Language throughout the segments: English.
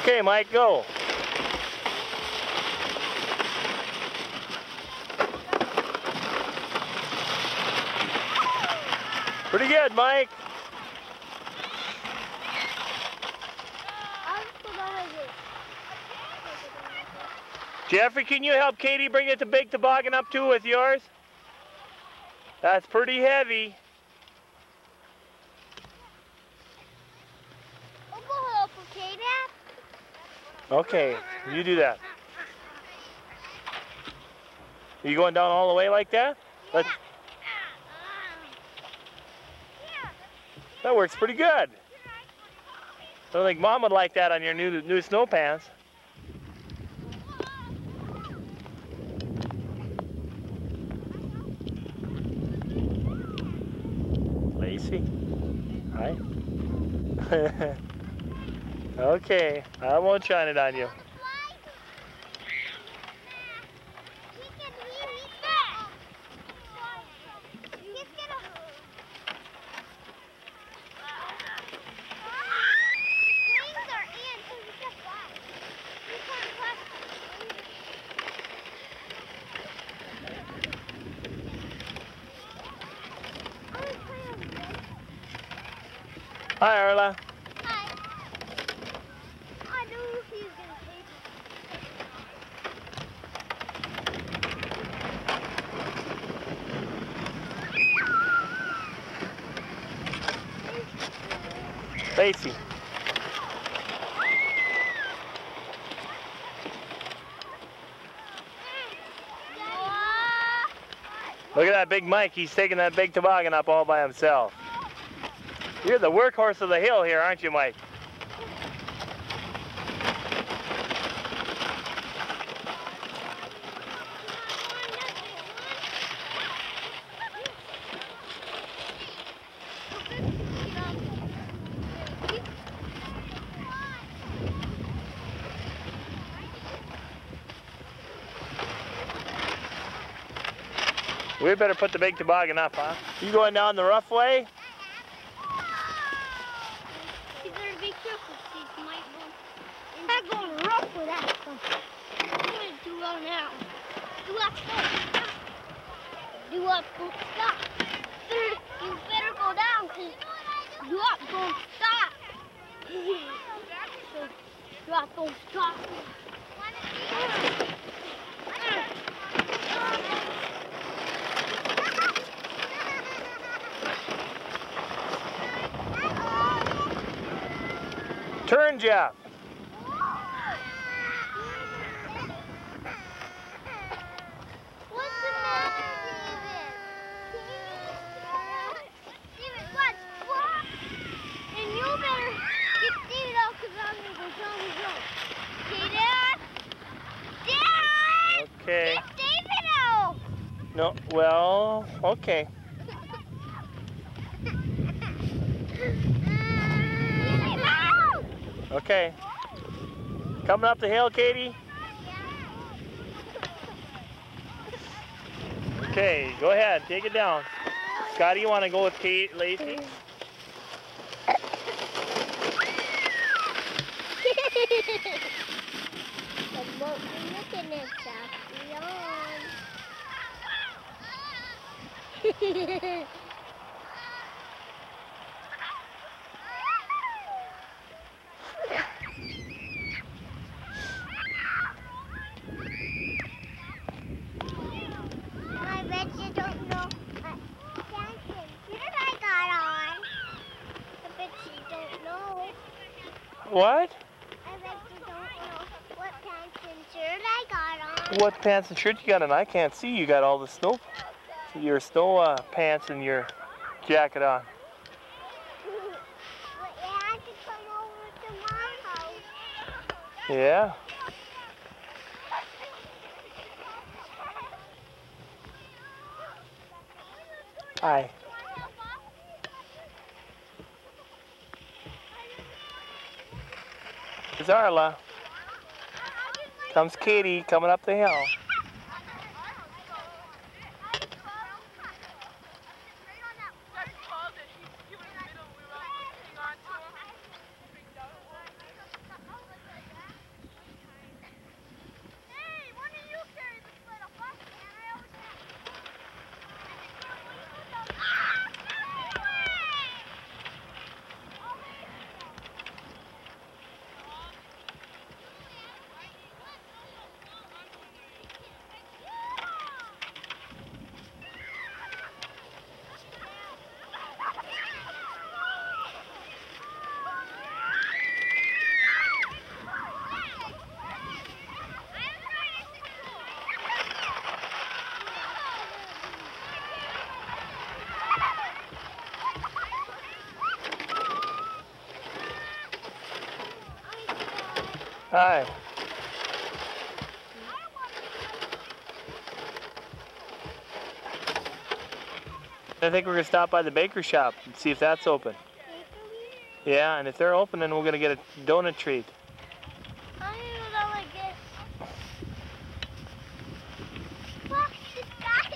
Okay, Mike, go. Pretty good, Mike. Jeffrey, can you help Katie bring it the big toboggan up too with yours? That's pretty heavy. I'll go help, okay, Dad? Okay, you do that. Are you going down all the way like that? Yeah. That works pretty good. I don't think Mom would like that on your new snow pants. Lacey? Hi. Okay, I won't shine it on you. Hi, Arla. Hi. I knew he was going to take it. Lacey. Look at that big Mike. He's taking that big toboggan up all by himself. You're the workhorse of the hill here, aren't you, Mike? We better put the big toboggan up, huh? You going down the rough way? You better be careful, Steve. Might go. I'm going rough with that one. I'm going to do well now. Do up, stop. Do up, don't stop. You better go down, because do up, don't stop. So, do up, don't stop. Turn, Jeff. What's the matter, David? David, what? And you better get David out, because I'm going to go down the road. Okay, Dad? Dad! Okay. Get David out! No, well, okay. Okay. Coming up the hill, Katie? Okay, go ahead, take it down. Scotty, you want to go with Kate, Lacey? Looking at Saffron. I bet you don't know what shirt I got on. I bet you don't know. What? I bet you don't know what pants and shirt I got on. What pants and shirt you got on? I can't see. You got all the snow, your snow pants and your jacket on. But you had to come over to my house. Yeah. Hi. There's Arla. Comes Katie coming up the hill. Hi. I think we're gonna stop by the baker shop and see if that's open. Yeah, and if they're open, then we're gonna get a donut treat. I don't know what I get. Fuck this guy.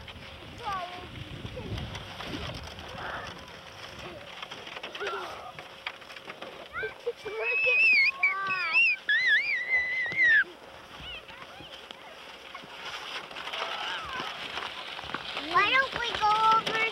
Why don't we go over there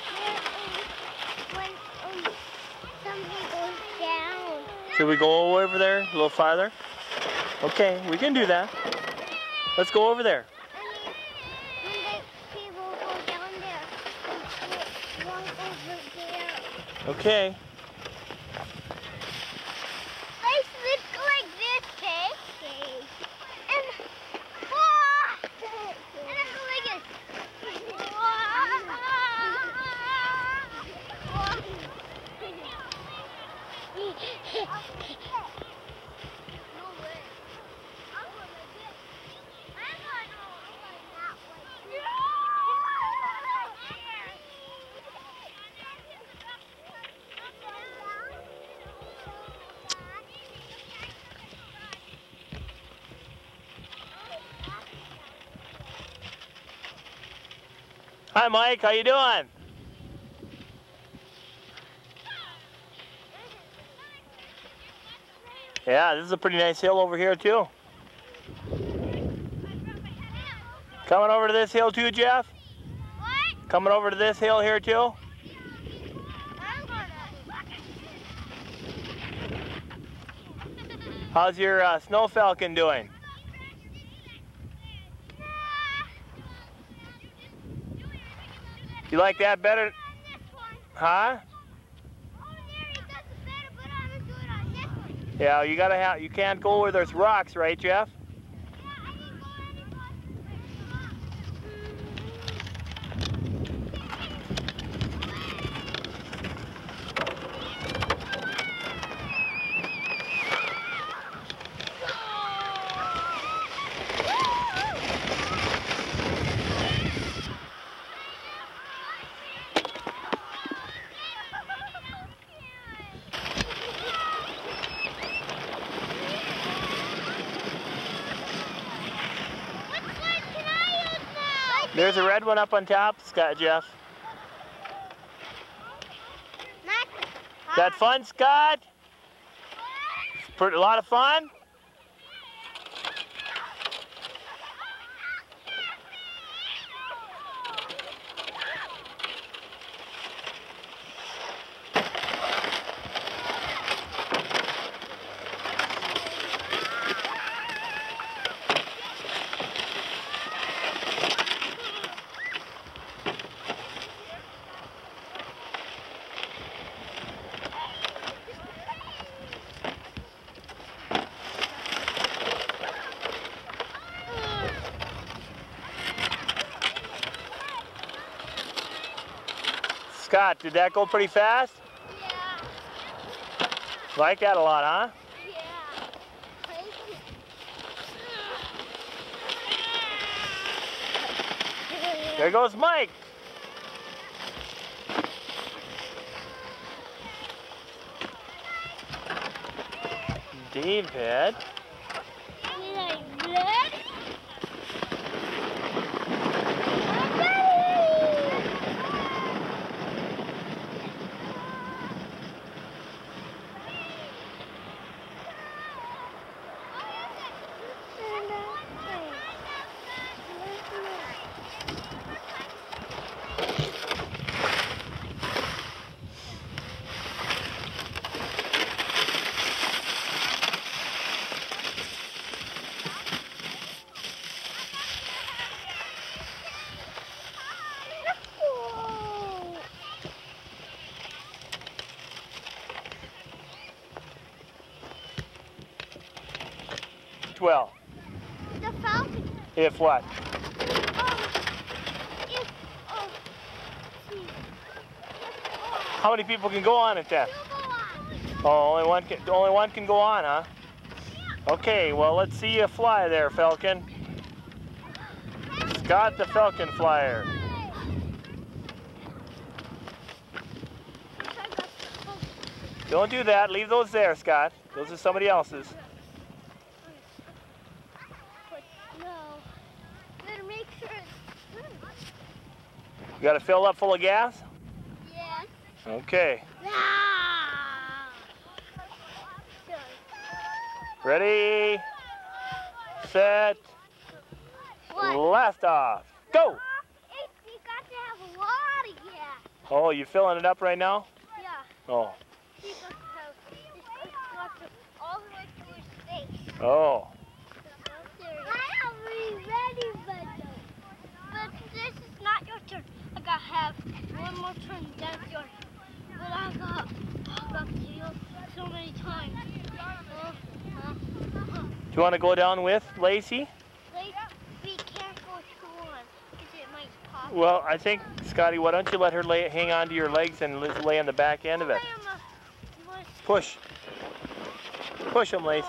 when something goes down? Should we go over there a little farther? Okay, we can do that. Let's go over there. When the people go down there, we'll walk over there. Okay. Let's go like this, okay? And then go like this. Hi, Mike. How you doing? Yeah, this is a pretty nice hill over here too. Coming over to this hill too, Jeff? What? Coming over to this hill here too? How's your snow falcon doing? You like that better? Huh? Yeah, you gotta have. You can't go where there's rocks, right, Jeff? There's a red one up on top, Scott, Jeff. That fun, Scott? A lot of fun? Scott, did that go pretty fast? Yeah. Like that a lot, huh? Yeah. There goes Mike. David. Well, the falcon. If what? How many people can go on it then? You go on. Oh, only one can go on, huh? Yeah. Okay, well, let's see you fly there, Falcon. Scott the Falcon Flyer. Don't do that. Leave those there, Scott. Those are somebody else's. No. Better make sure it's good. You got to fill up full of gas? Yes. Okay. Ah. Ready, set, What? blast off. Go! You got to have a lot of gas. Oh, you filling it up right now? Yeah. Oh. You got to have all the way to your face. Oh. I am ready, but this is not your turn. I got to have one more turn. That's yours. But I got to you so many times. Do you want to go down with Lacey? We can't go too on because it might pop. Well, I think, Scotty, why don't you let her hang on to your legs and lay on the back end of it. Push. Push him, Lace.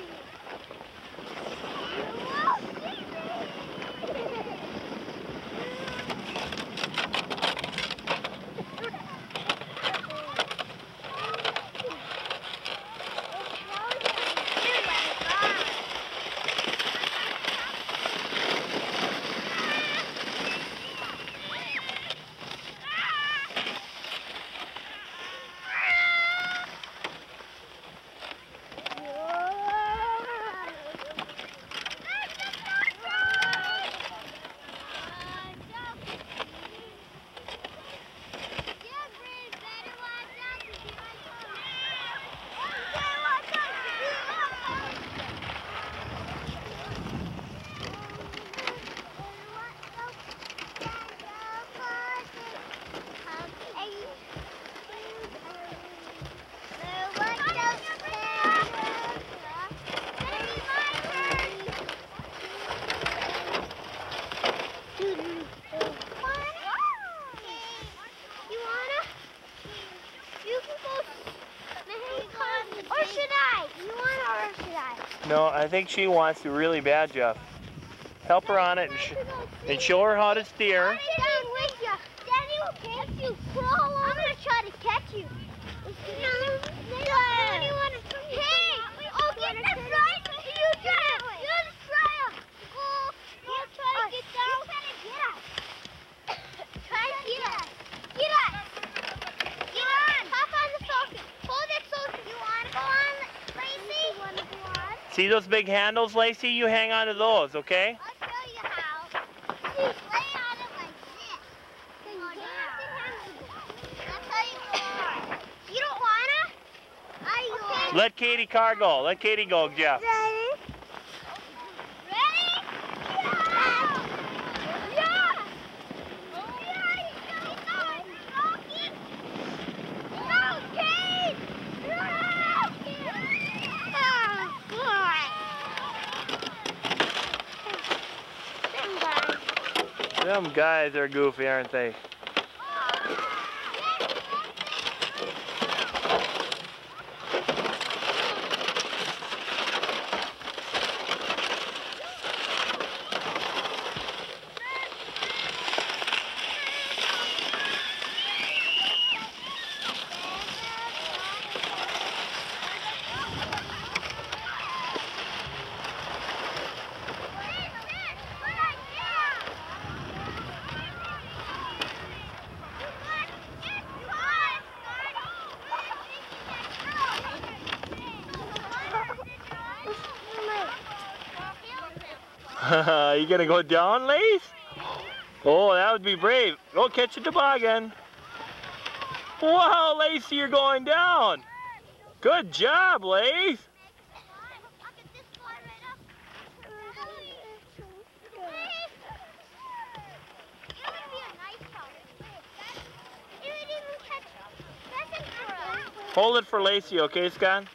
No, I think she wants to really bad, Jeff. Help her on it and show her how to steer. I'm gonna try to catch you. Hey, oh, get the front. You try it. You try it. You try to get down. Try to get us. Get us. Get on. Hop on the Falcon. Hold it so you want to go on, Lacey? You want to go on? See those big handles, Lacey? You hang on to those, okay? I'll show you how. Lay on it like this. That's how you go on. You don't wanna? Okay. Let Katie Carr go. Let Katie go, Jeff. Ready? Ready? Yeah! Yeah! Them guys are goofy, aren't they? You gonna go down, Lace? Oh, that would be brave. Go catch a toboggan. Wow, Lacey, you're going down. Good job, Lace. Hold it for Lacey, okay, Scott?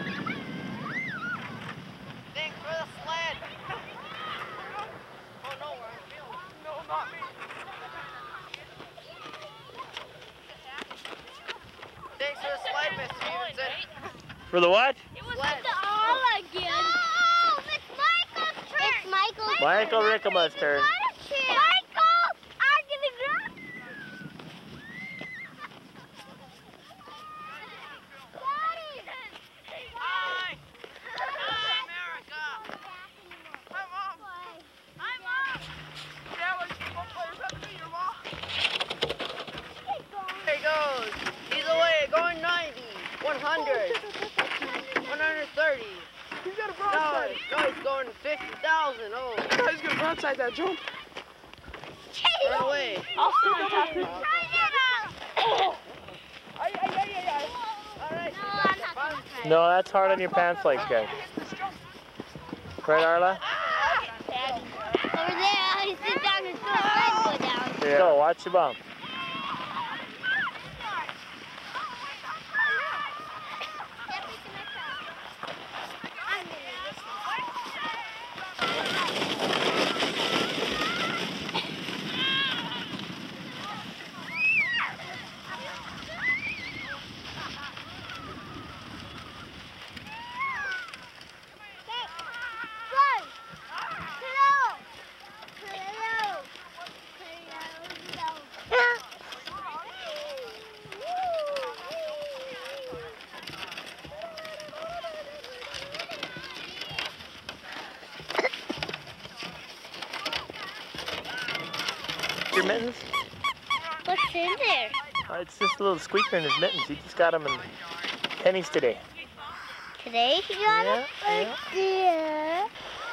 Think for the sled. Oh no. Miss Stevenson. For the what? It was the all again. Oh, it's Michael's turn. It's Michael's Michael Rickema's turn. Michael, I'm gonna grab. Hi! Hi, America! Hi, Mom! Hi, Mom! Yeah, let's go play with your mom. There he goes. He's away, going 90, 100, 130. He's got a broadside. No, he's going 50,000. Oh, He's gonna broadside that jump. run away. I'll still top it. All right. No, I'm not gonna try. No, that's hard on your pants legs, guys. Right, Arla? Over there, I sit down and throw my foot down. Yeah. Go, watch the bump. Your mittens? What's in there? It's just a little squeaker in his mittens. He just got them in pennies today. Today he got Yeah, it? Right there.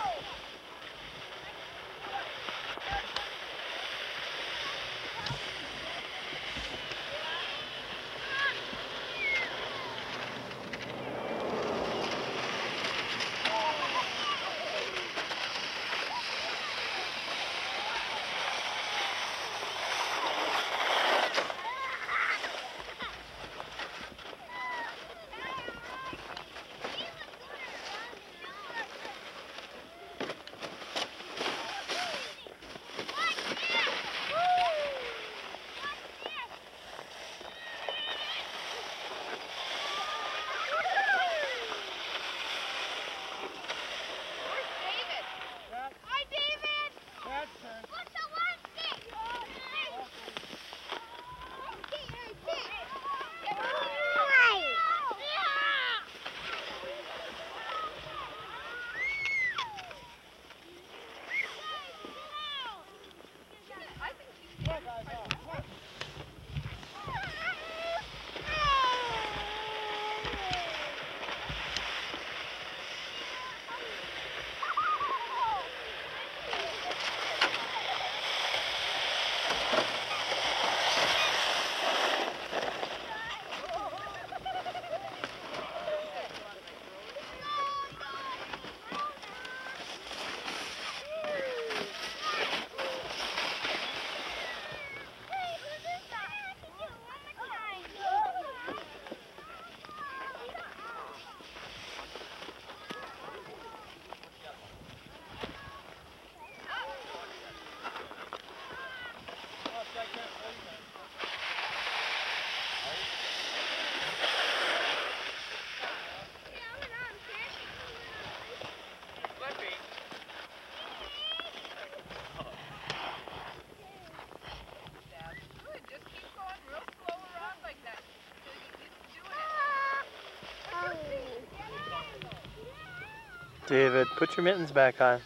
David, put your mittens back on.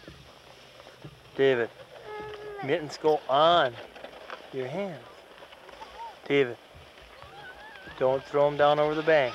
David, mittens go on your hands. David, don't throw them down over the bank.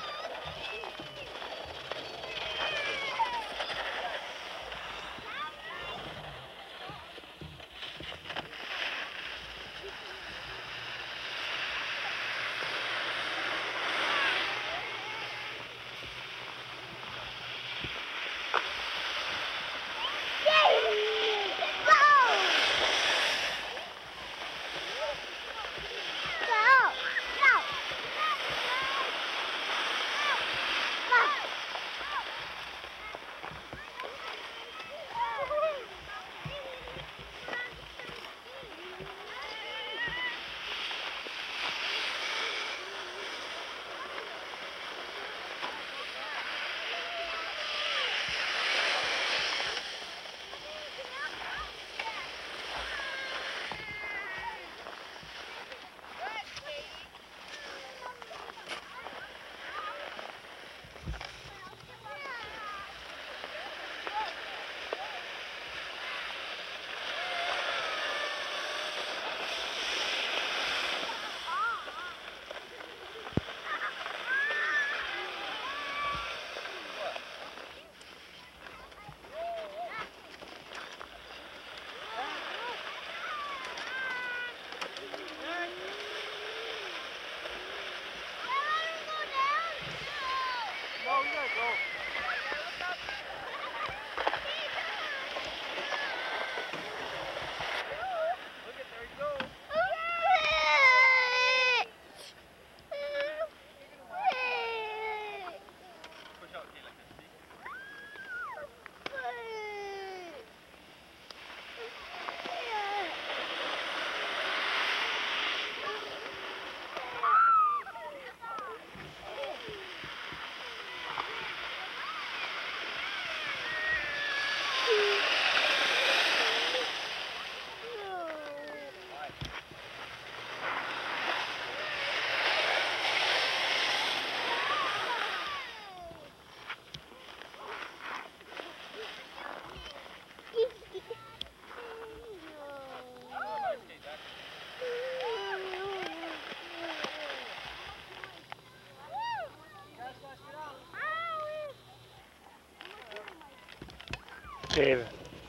David.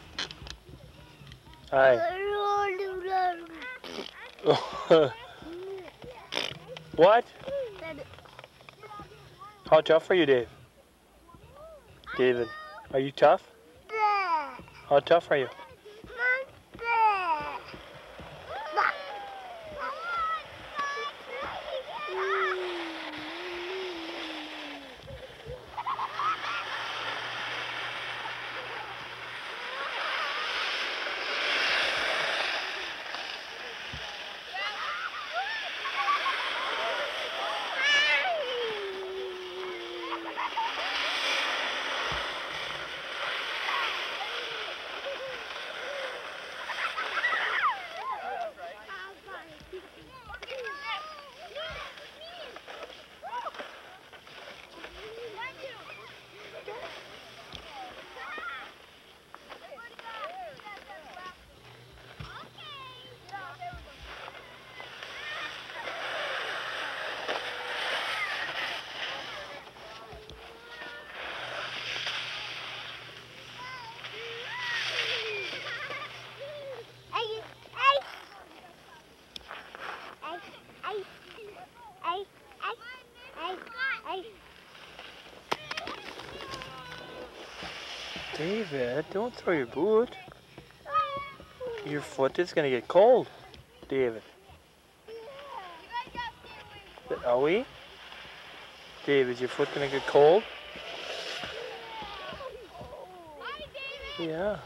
Hi. What? How tough are you, Dave? David, are you tough? How tough are you? David, don't throw your boot. Your foot is gonna get cold, David. Are we? David, is your foot gonna get cold? Yeah.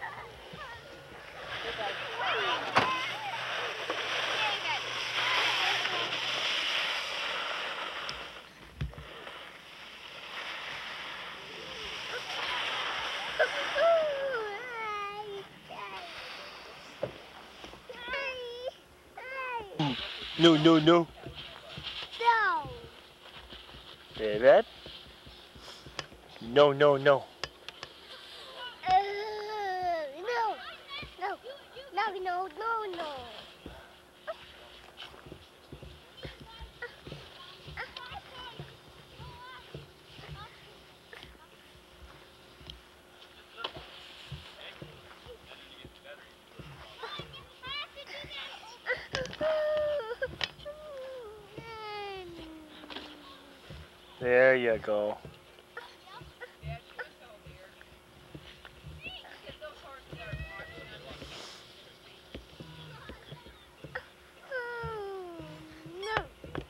No, no, no. No. David? No, no, no. No. No. No, no, no, no. There you go. No.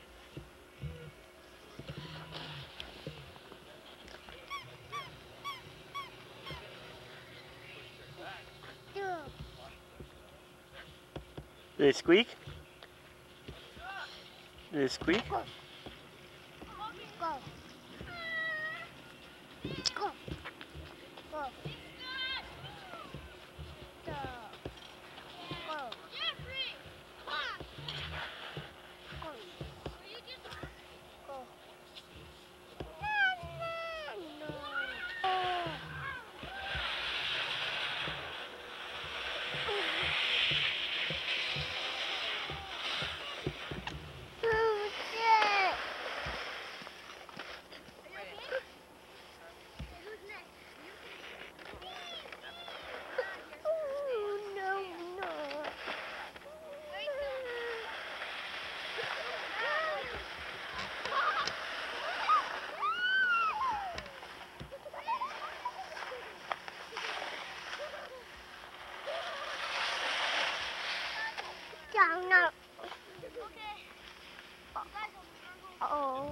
Did they squeak? Did they squeak? Go. Go. Go. Go. Go. Go. Go. No. Oh.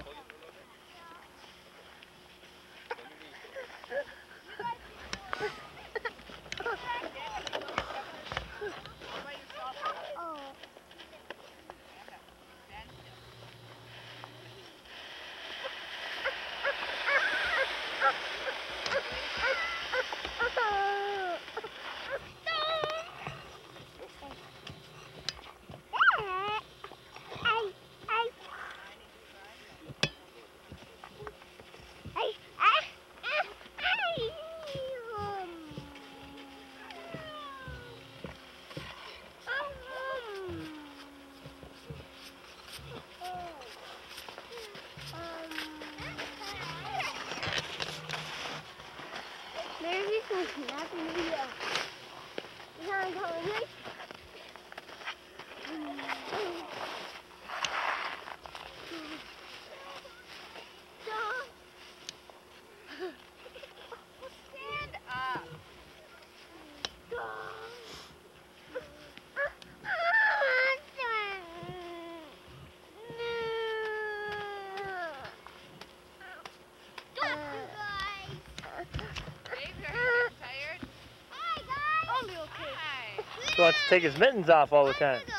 wants to take his mittens off all the time.